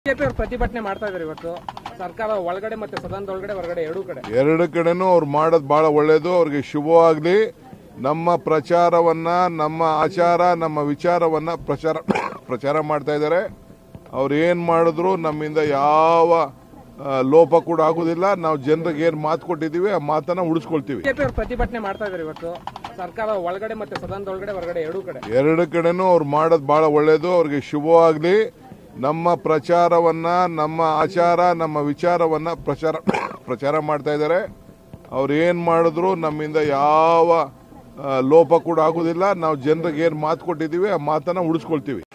BJP ಅವರು ಪ್ರತಿಭಟನೆ ಮಾಡ್ತಾ ಇದ್ದಾರೆ ಇವತ್ತು ಸರ್ಕಾರ ಒಳಗಡೆ ಮತ್ತೆ ಸದನದ ಒಳಗಡೆ ಹೊರಗಡೆ ಎರಡು ಕಡೆನೂ ಅವ್ರು ಮಾಡೋದು ಬಹಳ ಒಳ್ಳೇದು. ಅವ್ರಿಗೆ ಶುಭವಾಗ್ಲಿ. ನಮ್ಮ ಪ್ರಚಾರವನ್ನ, ನಮ್ಮ ಆಚಾರ, ನಮ್ಮ ವಿಚಾರವನ್ನ ಪ್ರಚಾರ ಮಾಡ್ತಾ ಇದ್ದಾರೆ. ಅವ್ರು ಏನ್ ಮಾಡಿದ್ರು ನಮ್ಮಿಂದ ಯಾವ ಲೋಪ ಕೂಡ ಆಗುದಿಲ್ಲ. ನಾವು ಜನರಿಗೆ ಏನ್ ಮಾತು ಕೊಟ್ಟಿದ್ದೀವಿ ಆ ಮಾತನ್ನ ಉಳಿಸ್ಕೊಳ್ತೀವಿ. ಬಿಜೆಪಿ ಅವರು ಪ್ರತಿಭಟನೆ ಮಾಡ್ತಾ ಇದ್ದಾರೆ ಇವತ್ತು ಸರ್ಕಾರ ಒಳಗಡೆ ಮತ್ತೆ ಸದನದ ಒಳಗಡೆ ಹೊರಗಡೆ ಎರಡು ಕಡೆನೂ ಅವ್ರು ಮಾಡೋದು ಬಹಳ ಒಳ್ಳೇದು. ಅವ್ರಿಗೆ ಶುಭವಾಗ್ಲಿ. ನಮ್ಮ ಪ್ರಚಾರವನ್ನ, ನಮ್ಮ ಆಚಾರ, ನಮ್ಮ ವಿಚಾರವನ್ನ ಪ್ರಚಾರ ಮಾಡ್ತಾ ಇದ್ದಾರೆ. ಅವ್ರು ಏನ್ ಮಾಡಿದ್ರು ನಮ್ಮಿಂದ ಯಾವ ಲೋಪ ಕೂಡ ಆಗುದಿಲ್ಲ. ನಾವು ಜನರಿಗೆ ಏನ್ ಮಾತು ಕೊಟ್ಟಿದ್ದೀವಿ ಆ ಮಾತನ್ನ ಉಳಿಸ್ಕೊಳ್ತೀವಿ.